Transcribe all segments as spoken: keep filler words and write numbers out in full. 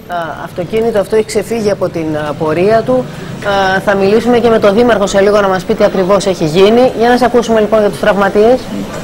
αυτοκίνητο αυτό έχει ξεφύγει από την πορεία του. Θα μιλήσουμε και με τον Δήμαρχο σε λίγο να μας πει τι ακριβώς έχει γίνει. Για να σας ακούσουμε λοιπόν για τους τραυματίες.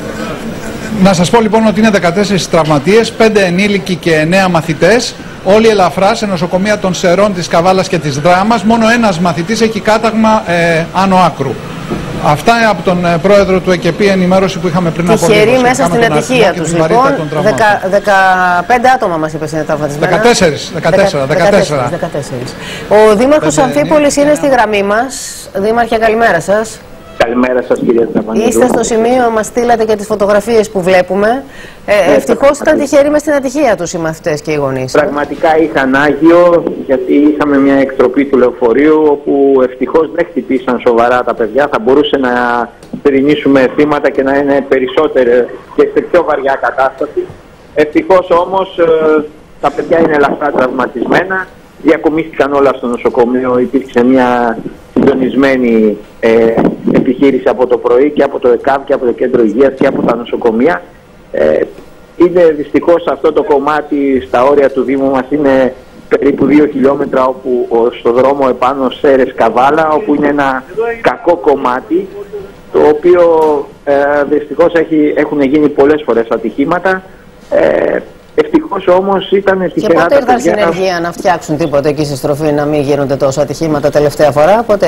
Να σας πω λοιπόν ότι είναι δεκατέσσερις τραυματίες, πέντε ενήλικοι και εννέα μαθητές. Όλοι ελαφρά σε νοσοκομεία των Σερών, της Καβάλας και της Δράμας. Μόνο ένας μαθητής έχει κάταγμα ε, άνω άκρου. Αυτά από τον ε, πρόεδρο του ΕΚΕΠΗ, ενημέρωση που είχαμε πριν από λίγο. Τυχεροί μέσα στην ατυχία τους λοιπόν. δεκαπέντε άτομα μας είπε είναι τραυματισμένα. δεκατέσσερα. δεκατέσσερα, δεκατέσσερα. δεκατέσσερα. Ο Δήμαρχος Αμφίπολης είναι στη γραμμή μας. Δήμαρχε, καλημέρα σας. Καλημέρα σας κύριε Σταφανίδου. Είστε στο σημείο, μας στείλατε και τις φωτογραφίες που βλέπουμε. Ε, ευτυχώς ήταν τυχεροί μες στην ατυχία τους οι μαθητές και οι γονείς. Πραγματικά είχαν άγιο, γιατί είχαμε μια εκτροπή του λεωφορείου όπου ευτυχώς δεν χτυπήσαν σοβαρά τα παιδιά. Θα μπορούσε να πυρηνίσουμε θύματα και να είναι περισσότερο και σε πιο βαριά κατάσταση. Ευτυχώς όμως ε, τα παιδιά είναι ελαφρά τραυματισμένα. Διακομίστηκαν όλα στο νοσοκομείο, υπήρξε μια συντονισμένη ε, επιχείρηση από το πρωί και από το ΕΚΑΒ και από το Κέντρο Υγείας και από τα νοσοκομεία. Ε, είναι δυστυχώς αυτό το κομμάτι στα όρια του Δήμου μας είναι περίπου δύο χιλιόμετρα όπου, στο δρόμο επάνω Σέρες Καβάλα, όπου είναι ένα κακό κομμάτι το οποίο ε, δυστυχώς έχει, έχουν γίνει πολλές φορές ατυχήματα. Ε, Ευτυχώς όμως ήταν τυχερά. Και πότε ήρθαν στην ενεργεία να φτιάξουν τίποτα εκεί στη στροφή, να μην γίνονται τόσο ατυχήματα τελευταία φορά? Πότε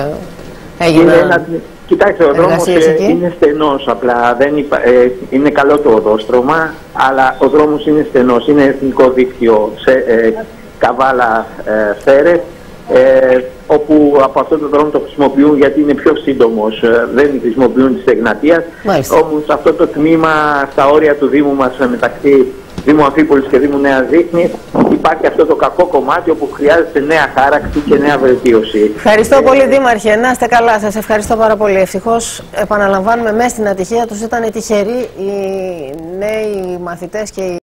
έγινε? Ένα... Κοιτάξτε, ο δρόμος ε, είναι στενός, απλά δεν υπα... ε, είναι καλό το οδόστρωμα, αλλά ο δρόμος είναι στενός. Είναι εθνικό δίκτυο σε ε, Καβάλα ε, Σέρες, ε, όπου από αυτό το δρόμο το χρησιμοποιούν γιατί είναι πιο σύντομος, ε, δεν χρησιμοποιούν της Εγνατίας. Όμως αυτό το τμήμα στα όρια του Δήμου μας μεταξύ Δήμου Αμφίπολης και Δήμου Νέας Δείχνης υπάρχει αυτό το κακό κομμάτι όπου χρειάζεται νέα χάραξη και νέα βελτίωση. Ευχαριστώ ε... πολύ Δήμαρχε, να είστε καλά, σας ευχαριστώ πάρα πολύ. Ευτυχώς επαναλαμβάνουμε, μέσα στην ατυχία τους ήταν τυχεροί οι νέοι μαθητές και οι